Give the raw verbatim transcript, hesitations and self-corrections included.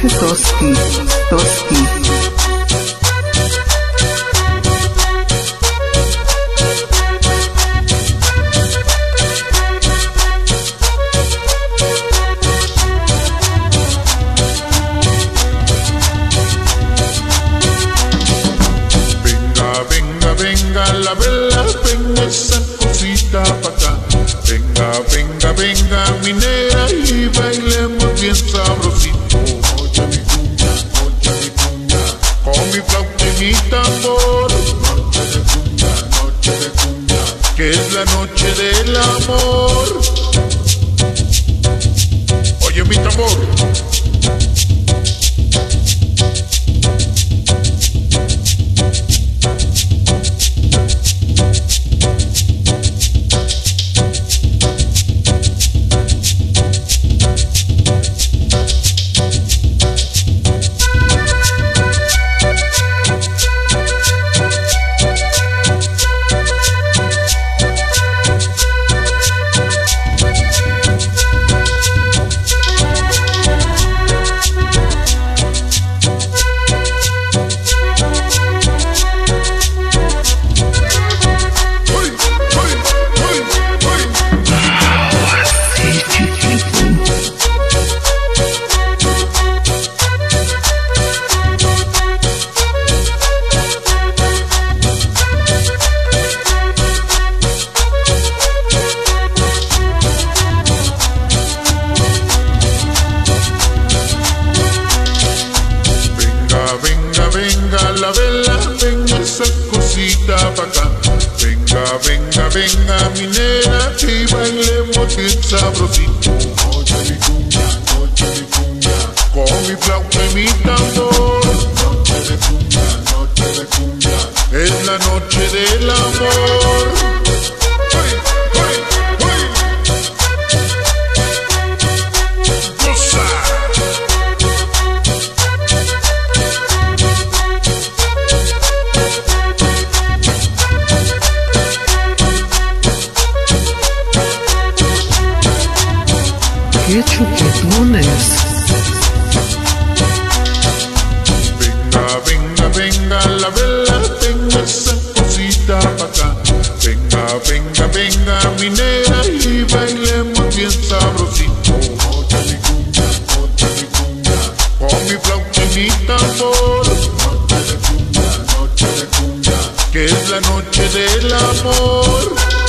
Toski, Toski. Venga la vela, venga esa cosita pa' acá. Venga, venga, venga minera y bailemos bien sabrosito. Oye mi cumbia, oye mi cumbia, con mi flauta y mi tambor. Noche de cumbia, noche de cumbia, que es la noche del amor. Oye mi tambor. Venga la vela, venga esa cosita pa' acá. Venga, venga, venga minera y bailemos bien sabrosito. Oye mi cumbia, oye mi cumbia, con mi flauta y mi tambor. Noche de cumbia, noche de cumbia, es la noche del amor. ¡Hey, hey, hey! ¡Goza! ¡Qué chuquetones! Venga, venga, venga la vela, venga esa cosita pa' acá. Venga, venga, venga minera y bailemos bien sabrosito. Oye mi cumbia, oye mi cumbia, con mi flauta y mi tambor. Noche de cumbia, noche de cumbia, que es la noche del amor.